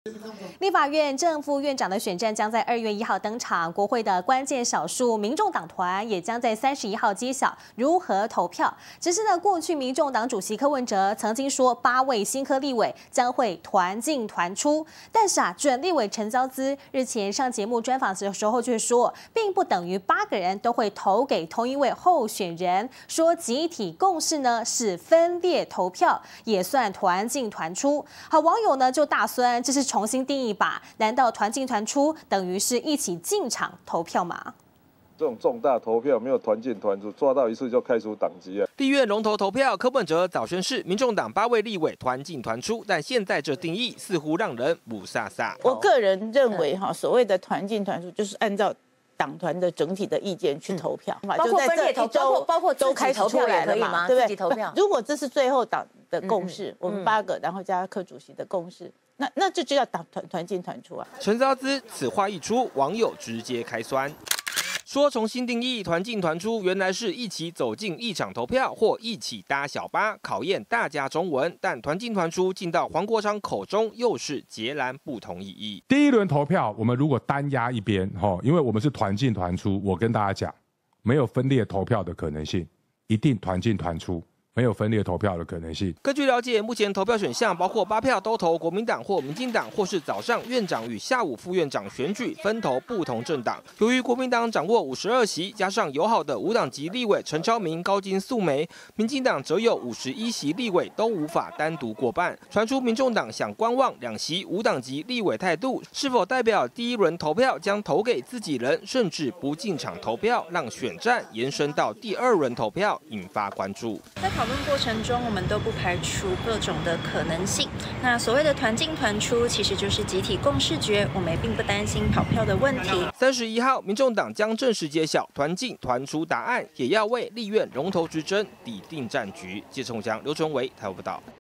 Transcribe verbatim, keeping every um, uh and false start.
立法院正副院长的选战将在二月一号登场，国会的关键少数民众党团也将在三十一号揭晓如何投票。只是呢，过去民众党主席柯文哲曾经说，八位新科立委将会团进团出，但是啊，准立委陈昭姿日前上节目专访的时候却说，并不等于八个人都会投给同一位候选人，说集体共识呢是分裂投票，也算团进团出。好，网友呢就大酸，这是重新定义吧？难道团进团出等于是一起进场投票吗？ 这种重大投票没有团进团出，抓到一次就开除党籍啊！ 立院龙头投票，柯文哲早宣示，民众党八位立委团进团出，但现在这定义似乎让人不飒飒。 我个人认为哈，所谓的团进团出，就是按照党团的整体的意见去投票， 嗯、包括分裂投，包括包括都开始出来了嘛，对不对？ 投票。 如果这是最后党的共识，嗯、我们八个，然后加柯主席的共识。那那这就叫党团团进团出啊！ 陈昭姿此话一出，网友直接开酸，说重新定义团进团出，原来是一起走进一场投票或一起搭小巴，考验大家中文。但团进团出进到黄国昌口中，又是截然不同意义。 第一轮投票，我们如果单压一边，哈，因为我们是团进团出，我跟大家讲，没有分裂投票的可能性，一定团进团出。没有分裂投票的可能性。 根据了解，目前投票选项包括八票都投国民党或民进党，或是早上院长与下午副院长选举分投不同政党。由于国民党掌握五十二席，加上友好的无党籍立委陈超明、高金素梅，民进党则有五十一席立委都无法单独过半。传出民众党想观望两席无党籍立委态度，是否代表第一轮投票将投给自己人，甚至不进场投票，让选战延伸到第二轮投票，引发关注。 在讨论过程中，我们都不排除各种的可能性。那所谓的团进团出，其实就是集体共识决，我们并不担心跑票的问题。 三十一号，民众党将正式揭晓团进团出答案，也要为立院龙头之争抵定战局。谢崇祥、刘纯维台湾报道。